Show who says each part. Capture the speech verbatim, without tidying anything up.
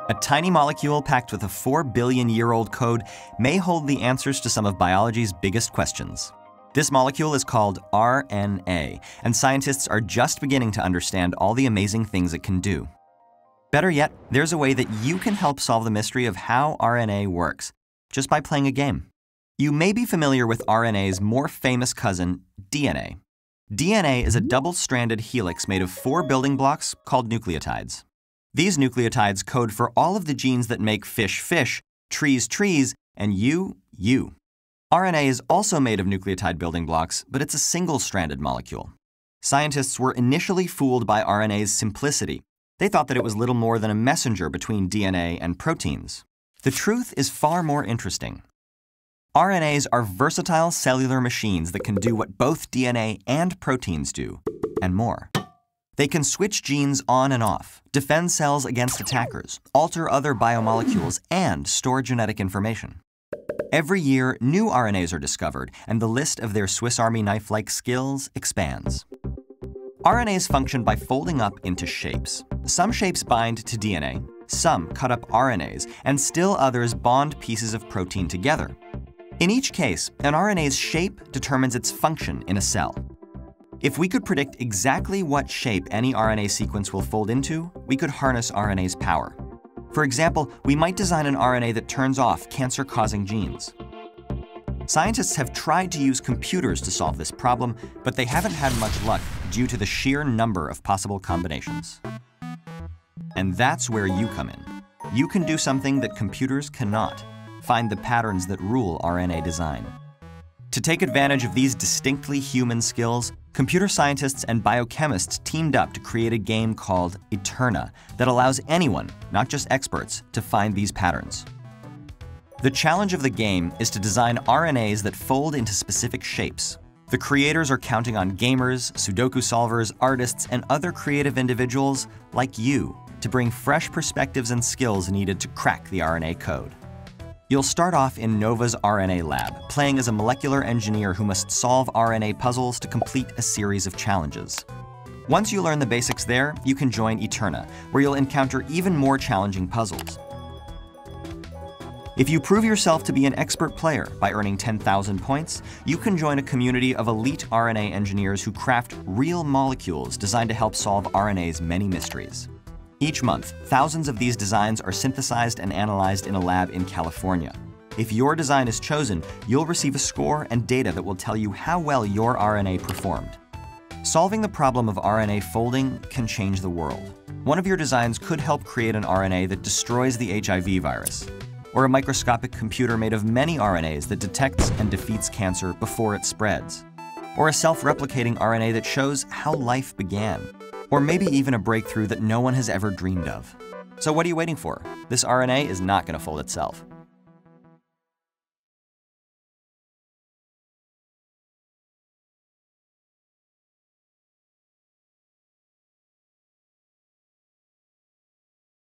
Speaker 1: A tiny molecule packed with a four billion year old code may hold the answers to some of biology's biggest questions. This molecule is called R N A, and scientists are just beginning to understand all the amazing things it can do. Better yet, there's a way that you can help solve the mystery of how R N A works, just by playing a game. You may be familiar with R N A's more famous cousin, D N A. D N A is a double-stranded helix made of four building blocks called nucleotides. These nucleotides code for all of the genes that make fish fish, trees trees, and you, you. R N A is also made of nucleotide building blocks, but it's a single-stranded molecule. Scientists were initially fooled by R N A's simplicity. They thought that it was little more than a messenger between D N A and proteins. The truth is far more interesting. R N As are versatile cellular machines that can do what both D N A and proteins do, and more. They can switch genes on and off, defend cells against attackers, alter other biomolecules, and store genetic information. Every year, new R N As are discovered, and the list of their Swiss Army knife-like skills expands. R N As function by folding up into shapes. Some shapes bind to D N A, some cut up R N As, and still others bond pieces of protein together. In each case, an R N A's shape determines its function in a cell. If we could predict exactly what shape any R N A sequence will fold into, we could harness R N A's power. For example, we might design an R N A that turns off cancer-causing genes. Scientists have tried to use computers to solve this problem, but they haven't had much luck due to the sheer number of possible combinations. And that's where you come in. You can do something that computers cannot: find the patterns that rule R N A design. To take advantage of these distinctly human skills, computer scientists and biochemists teamed up to create a game called Eterna that allows anyone, not just experts, to find these patterns. The challenge of the game is to design R N As that fold into specific shapes. The creators are counting on gamers, Sudoku solvers, artists, and other creative individuals like you to bring fresh perspectives and skills needed to crack the R N A code. You'll start off in Nova's R N A lab, playing as a molecular engineer who must solve R N A puzzles to complete a series of challenges. Once you learn the basics there, you can join Eterna, where you'll encounter even more challenging puzzles. If you prove yourself to be an expert player by earning ten thousand points, you can join a community of elite R N A engineers who craft real molecules designed to help solve R N A's many mysteries. Each month, thousands of these designs are synthesized and analyzed in a lab in California. If your design is chosen, you'll receive a score and data that will tell you how well your R N A performed. Solving the problem of R N A folding can change the world. One of your designs could help create an R N A that destroys the H I V virus, or a microscopic computer made of many R N As that detects and defeats cancer before it spreads, or a self-replicating R N A that shows how life began, or maybe even a breakthrough that no one has ever dreamed of. So what are you waiting for? This R N A is not going to fold itself.